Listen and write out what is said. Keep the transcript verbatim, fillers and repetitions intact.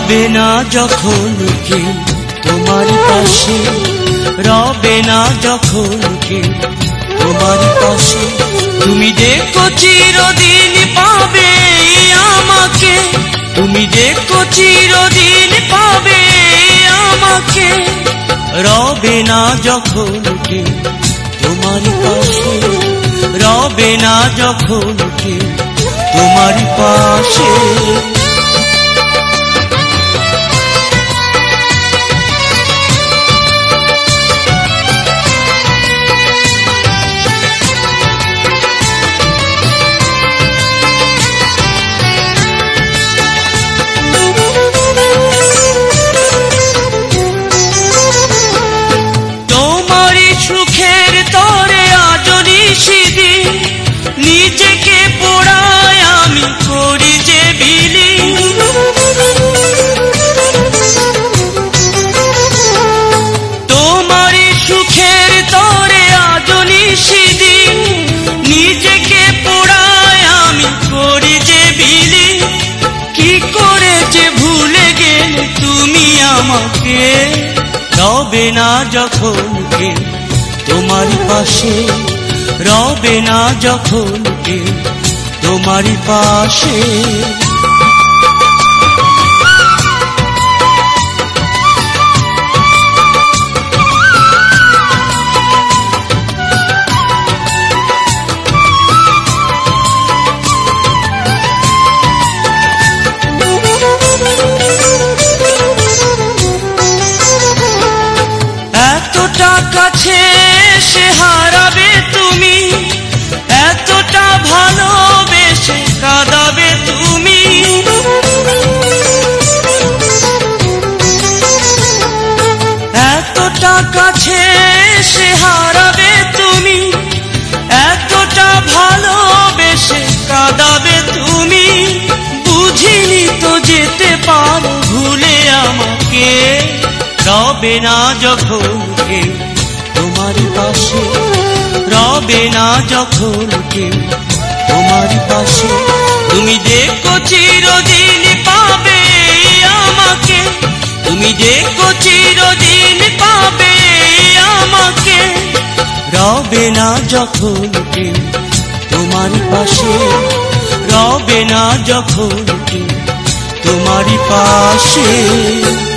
রবে না যখন কে তোমার পাশে, রবে না যখন কে তোমার পাশে, তুমি দেখো চিরদিন পাবে আমাকে, তুমি দেখো চিরদিন পাবে আমাকে, রবে না যখন কে তোমার পাশে, রবে না যখন কে তোমার পাশে। নিজেকে পোড়ায় আমি করি যে বিলি, তোমারই সুখের তরে আজ নিশিদিন, নিজেকে পোড়ায় আমি করি যে বিলি, কি করে যে ভুলে গেলে তুমি আমাকে, রবে না যখন কে তোমার পাশে, রবে না যখন কে তোমার পাশে। এতটা কাছে সে হারাবে তুমি, এতটা ভালোবেসে কাঁদাবে তুমি, এতটা কাছে সে হারাবে তুমি, এতটা ভালোবেসে কাঁদাবে তুমি, বুঝিনি তো যেতে পারো ভুলে আমাকে, রবে না যখন কে তোমার পাশে, রবে না যখন কে তোমার পাশে, তুমি দেখো চিরদিন পাবে আমাকে, তুমি দেখো চিরদিন পাবে আমাকে, রবে না যখন কে তোমার পাশে, রবে না যখন কে তোমার পাশে।